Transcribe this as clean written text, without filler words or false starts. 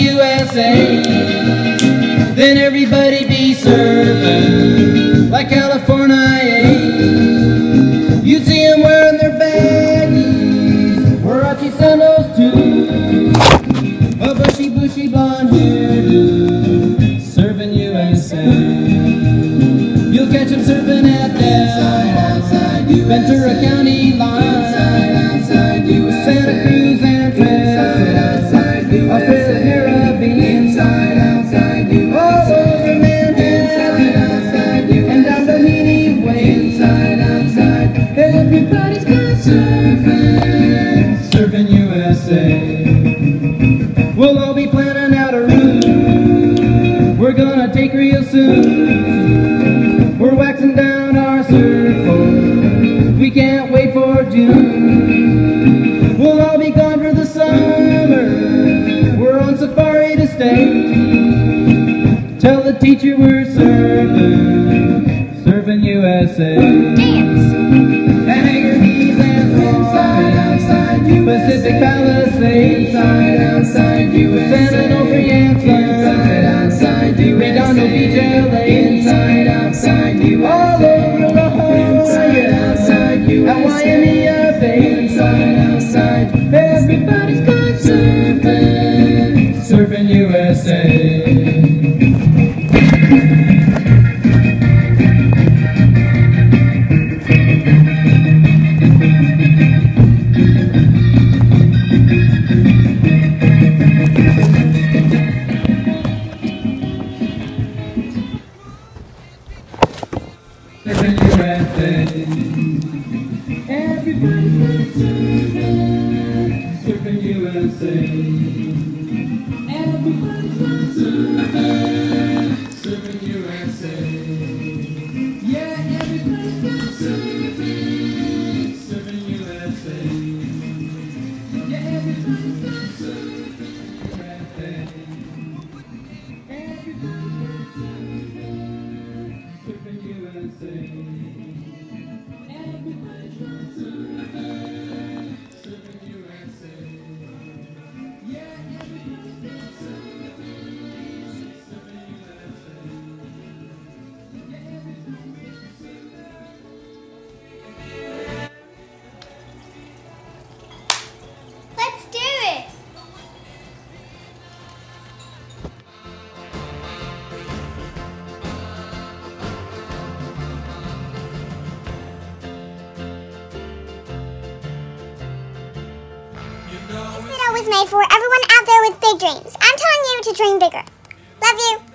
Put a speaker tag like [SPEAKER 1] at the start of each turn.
[SPEAKER 1] USA. Then everybody be surfing like California. You see them wearing their baggies, Warachi sandals too, a bushy blonde hairdo, surfing USA. You'll catch them surfing at the Ventura County line, Santa Cruz and Australia, Caribbean, all over Manhattan, and down the Meany Way. Everybody's got surfing USA. We'll all be planning out a route we're gonna take real soon. We're waxing down our surfboard, we can't wait for June. We'll all be gone for the summer, we're on safari to stay. Tell the teacher we're surfing USA.
[SPEAKER 2] Dance!
[SPEAKER 1] And Hangar Keys and outside Pacific Palisades, outside USA. San Onofre outside Redondo Beach, LA, outside USA. All over La Jolla, Hawaii, Bay, everybody's got surfing USA. Surfing USA. Everybody's got surfing USA. Everybody's got surfing USA. Yeah, everybody's got surfing USA. Yeah, everybody's got surfing USA. Everybody's got surfing USA. Everybody's got surfing USA. Yeah, everybody's got surfing USA. Yeah, everybody's got
[SPEAKER 2] Let's do it! This video was made for everyone out there with big dreams. I'm telling you to dream bigger. Love you.